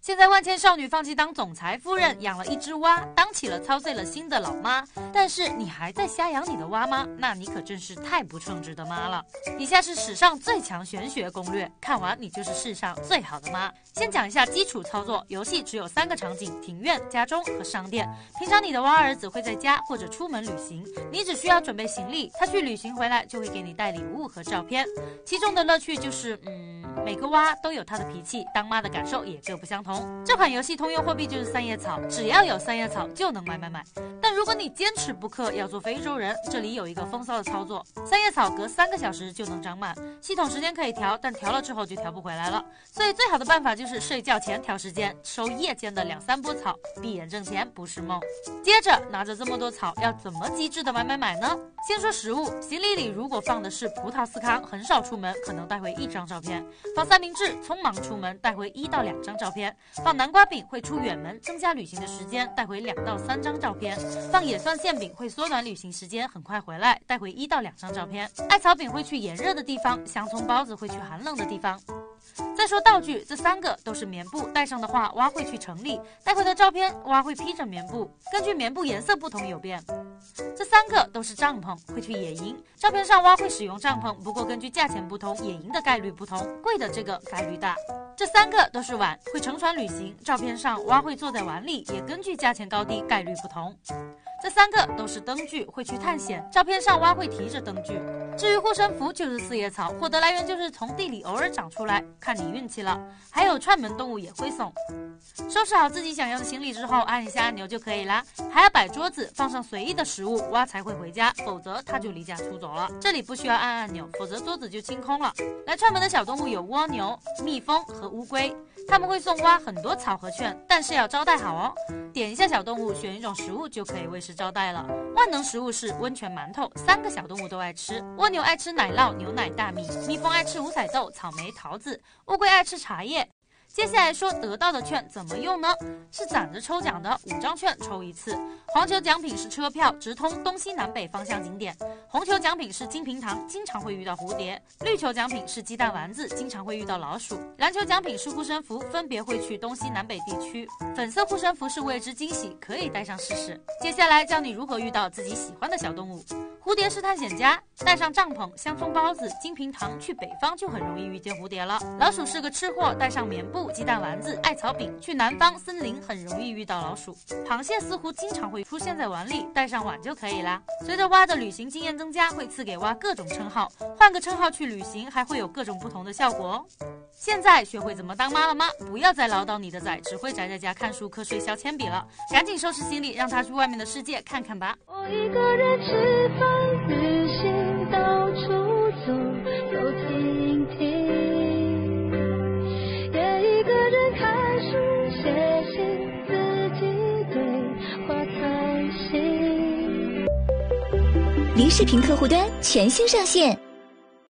现在万千少女放弃当总裁夫人，养了一只蛙，当起了操碎了心的老妈。但是你还在瞎养你的蛙吗？那你可真是太不称职的妈了。以下是史上最强玄学攻略，看完你就是世上最好的妈。先讲一下基础操作，游戏只有3个场景：庭院、家中和商店。平常你的蛙儿子会在家或者出门旅行，你只需要准备行李，他去旅行回来就会给你带礼物和照片。其中的乐趣就是每个蛙都有它的脾气，当妈的感受也各不相同。这款游戏通用货币就是3叶草，只要有3叶草就能买。但如果你坚持不氪要做非洲人，这里有一个风骚的操作：3叶草隔3个小时就能长满，系统时间可以调，但调了之后就调不回来了。所以最好的办法就是睡觉前调时间，收夜间的2-3波草，闭眼挣钱不是梦。接着拿着这么多草，要怎么机智的买呢？先说食物，行李里如果放的是葡萄司康，很少出门，可能带回1张照片；放三明治，匆忙出门，带回1到2张照片；放南瓜饼会出远门，增加旅行的时间，带回2到3张照片；放野蒜馅饼会缩短旅行时间，很快回来，带回1到2张照片；艾草饼会去炎热的地方，香葱包子会去寒冷的地方。再说道具，这3个都是棉布，带上的话蛙会去城里，带回的照片蛙会披着棉布，根据棉布颜色不同有变。这3个都是帐篷，会去野营，照片上蛙会使用帐篷，不过根据价钱不同，野营的概率不同，贵的这个概率大。这3个都是碗，会乘船旅行，照片上蛙会坐在碗里，也根据价钱高低概率不同。这3个都是灯具，会去探险，照片上蛙会提着灯具。至于护身符就是4叶草，获得来源就是从地里偶尔长出来，看你运气了。还有串门动物也会送。收拾好自己想要的行李之后，按一下按钮就可以啦。还要摆桌子，放上随意的食物，蛙才会回家，否则它就离家出走了。这里不需要按按钮，否则桌子就清空了。来串门的小动物有蜗牛、蜜蜂和乌龟，他们会送蛙很多草和券，但是要招待好哦。点一下小动物，选一种食物就可以喂食招待了。万能食物是温泉馒头，3个小动物都爱吃。蜗牛爱吃奶酪、牛奶、大米；蜜蜂爱吃五彩豆、草莓、桃子；乌龟爱吃茶叶。接下来说得到的券怎么用呢？是攒着抽奖的，5张券抽1次。黄球奖品是车票，直通东西南北方向景点；红球奖品是金平糖，经常会遇到蝴蝶；绿球奖品是鸡蛋丸子，经常会遇到老鼠；蓝球奖品是护身符，分别会去东西南北地区；粉色护身符是未知惊喜，可以带上试试。接下来教你如何遇到自己喜欢的小动物。蝴蝶是探险家，带上帐篷、香葱包子、金平糖，去北方就很容易遇见蝴蝶了。老鼠是个吃货，带上棉布、鸡蛋丸子、艾草饼，去南方森林很容易遇到老鼠。螃蟹似乎经常会出现在碗里，带上碗就可以啦。随着蛙的旅行经验增加，会赐给蛙各种称号，换个称号去旅行还会有各种不同的效果哦。现在学会怎么当妈了吗？不要再唠叨你的崽只会宅在家看书、瞌睡、削铅笔了，赶紧收拾行李，让他去外面的世界看看吧。 我一个人吃饭、旅行，到处走走停停，也一个人看书、写信，自己对话谈心。 离视频客户端全新上线。